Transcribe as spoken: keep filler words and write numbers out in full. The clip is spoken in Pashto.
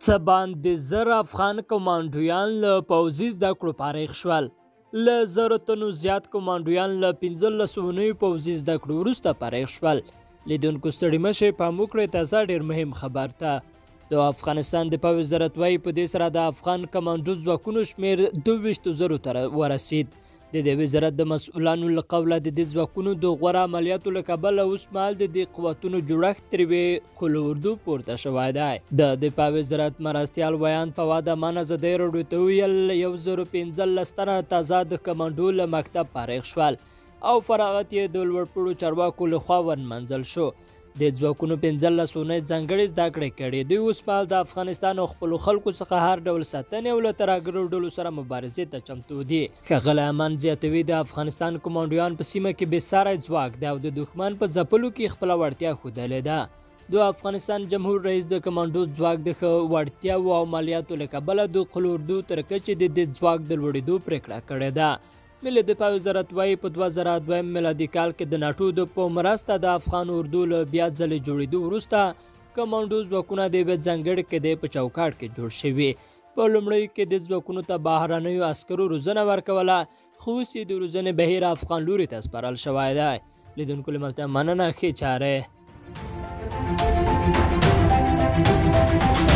څه باندې زر افغان کمانډویان له پوځي زده کړو فارغ شول. له زرو تنو زیات کمانډویان له پنځلسو اونیو پوځي زده کړو وروسته فارغ شول. لیدونکو ستړي مه شئ، پام وکړئ، تازه ډېر مهم خبر ته. د افغانستان د پوځ وزارت وایي په دې سره د افغان کمانډو ځواکونو شمېر دوه ویشتو زرو ته ورسید. د دې وزارت د مسؤلانو له قوله د دې ځواکونو د غوره عملیاتو له کبله اوس مهال د دې قوتونو جوړښت تر یوې قل اردو پورته شوی دی. د دفاع وزارت مرستیال ویان فواد امان ازادۍ راډیو ته وویل یو زرو پنځلس تنه تازه د کمانډو له مکتب فارغ شول او فراغت یې د لوړپوړو چارواکو لخوا ونمنځل شو. د ځواکونو پنځلس اونۍ ځانګړې زده کړې کړې. دوی اوس مهال د افغانستان او خپلو خلکو څخه هر ډول ساتنې او له ترهګرو ډلو سره مبارزې ته چمتو دي. ښاغلی امان زیاتوي د افغانستان کمانډویان په سیمه کې بېساری ځواک دی او د دښمن په ځپلو کې خپله وړتیا ښودلې ده. د افغانستان جمهور رئیس د کمانډو ځواک د ښه وړتیاو او عملیاتو له کبله د قل اردو تر کچې د دې ځواک د لوړېدو پرېکړه کړې ده. ملي دفاع وزارت وایي په دوه زره دویم میلادي کال کې د ناټو د په مرسته د افغان اردو له بیا ځلې جوړېدو وروسته کمانډو ځواکونه د یوې ځانګړې قاعدې په چوکاټ کې جوړ شوي. په لومړیو کې د ځواکونو ته بهرنیو عسکرو روزنه ورکوله، خو اوس یې د روزنې بهیر افغان لوري ته سپارل شوی دی. لیدونکو له ملته مننه، ښې چارې.